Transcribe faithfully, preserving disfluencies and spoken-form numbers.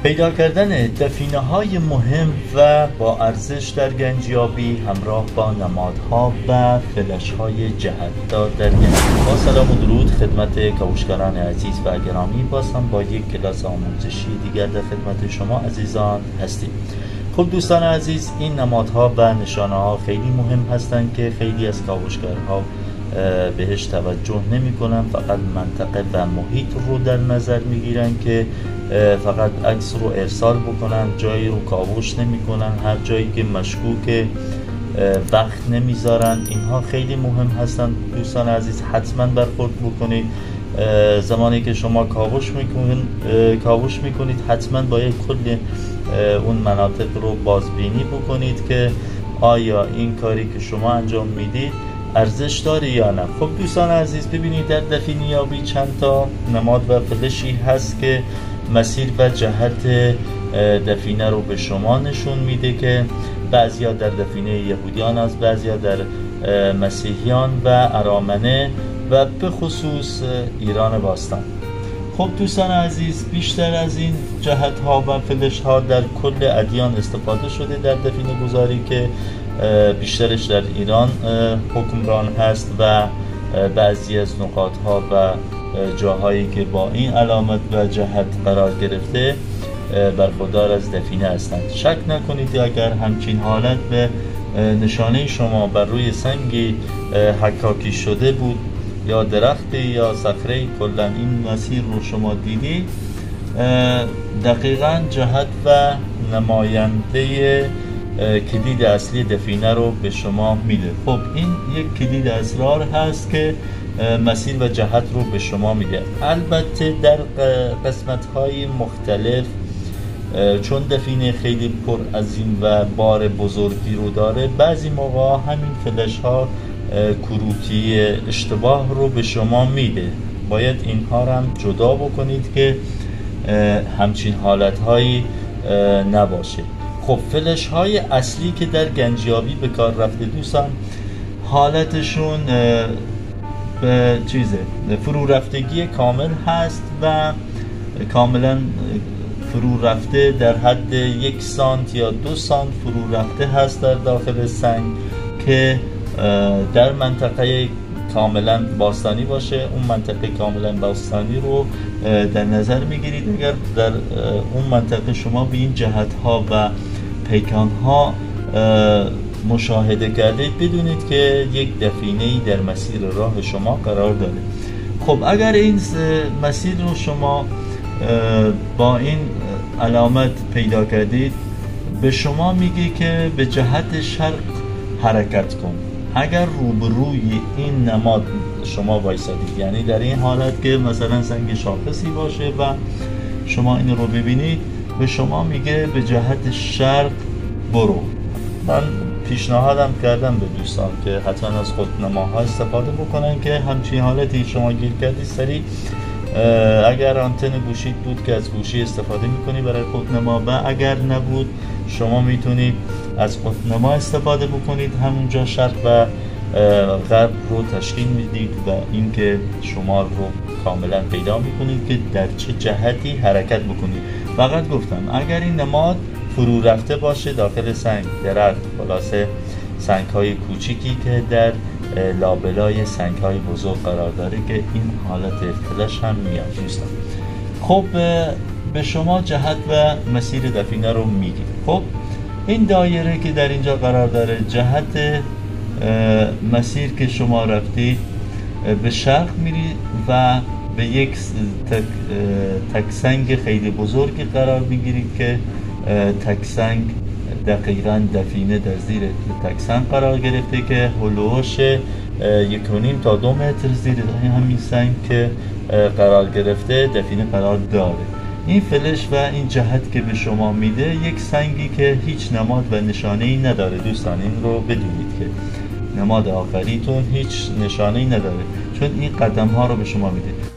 پیدا کردن دفینه های مهم و با ارزش در گنجیابی همراه با نمادها و فلش های جهتدار در گنجیابی. با سلام و درود خدمت کاوشگران عزیز و گرامی، باز هم با یک کلاس آموزشی دیگر در خدمت شما عزیزان هستیم. خب دوستان عزیز، این نمادها و نشانه ها خیلی مهم هستند که خیلی از کاوشگرها بهش توجه نمی کنن، فقط منطقه و محیط رو در نظر می گیرن که فقط عکس رو ارسال بکنن، جایی رو کاوش نمی کنن، هر جایی که مشکوک وقت نمیذارن. اینها خیلی مهم هستن دوستان عزیز، حتما برخورد بکنید. زمانی که شما کاوش میکنید کاوش میکنید حتما باید کل اون مناطق رو بازبینی بکنید که آیا این کاری که شما انجام میدید ارزش داره یا نه. خب دوستان عزیز، ببینید در دفینه یابی چند تا نماد و فلشی هست که مسیر و جهت دفینه رو به شما نشون میده که بعضیا در دفینه یهودیان است، بعضیا در مسیحیان و ارامنه و به خصوص ایران باستان. خب دوستان عزیز، بیشتر از این جهت ها و فلش ها در کل ادیان استفاده شده در دفینه گذاری که بیشترش در ایران حکمران هست و بعضی از نقاط ها و جاهایی که با این علامت و جهت قرار گرفته برخوردار از دفینه هستند. شک نکنید اگر همچین حالت به نشانه شما بر روی سنگی حکاکی شده بود یا درختی یا صخره، کلا این مسیر رو شما دیدید، دقیقاً جهت و نماینده کلید اصلی دفینه رو به شما میده. خب این یک کلید اسرار هست که مسیر و جهت رو به شما میده. البته در قسمت های مختلف، چون دفینه خیلی پر عظیم و بار بزرگی رو داره، بعضی موقع همین فلش ها کروتی اشتباه رو به شما میده. باید اینها رو هم جدا بکنید که همچین حالت هایی نباشه. خب فلش های اصلی که در گنجیابی به کار رفته دوستان، حالتشون به چیزه فرو رفتگی کامل هست و کاملا فرو رفته در حد یک سانت یا دو سانت فرو رفته هست در داخل سنگ که در منطقه کاملا باستانی باشه. اون منطقه کاملا باستانی رو در نظر میگیرید. اگر در اون منطقه شما به این جهت ها و پیکان ها مشاهده کردید، بدونید که یک دفینه‌ای در مسیر راه شما قرار داره. خب اگر این مسیر رو شما با این علامت پیدا کردید، به شما میگه که به جهت شرق حرکت کن. اگر روبروی این نماد شما وایسادید، یعنی در این حالت که مثلا سنگ شاخصی باشه و شما این رو ببینید، به شما میگه به جهت شرق برو. من پیشنهادم کردم به دوستان که حتما از خودنماها استفاده بکنن که همچین حالتی شما گیر کردید سریع، اگر آنتن گوشیت بود که از گوشی استفاده میکنی برای خودنما، و اگر نبود شما میتونید از خودنما استفاده بکنید، همونجا شرق و غرب رو تشکیل میدید و اینکه شما رو کاملا پیدا میکنید که در چه جهتی حرکت بکنید. فقط گفتم اگر این نماد فرو رفته باشه داخل سنگ، درخت، خلاصه سنگ های کوچیکی که در لابلای سنگ های بزرگ قرار داره که این حالت فلش هم میاد دوستان. خب به شما جهت و مسیر دفینه رو میگه. خب این دایره که در اینجا قرار داره، جهت مسیر که شما رفتید به شرق میری و به یک تک, تک سنگ خیلی بزرگی قرار میگیرید که تک سنگ دقیقاً دفینه در زیر تک سنگ قرار گرفته که هلوش یک و نیم تا دو متر زیر همین سنگ که قرار گرفته دفینه قرار داره. این فلش و این جهت که به شما میده یک سنگی که هیچ نماد و نشانه ای نداره دوستان. این رو بدونید که نماد آخریتون هیچ نشانه ای نداره، چون این قدم ها رو به شما میده.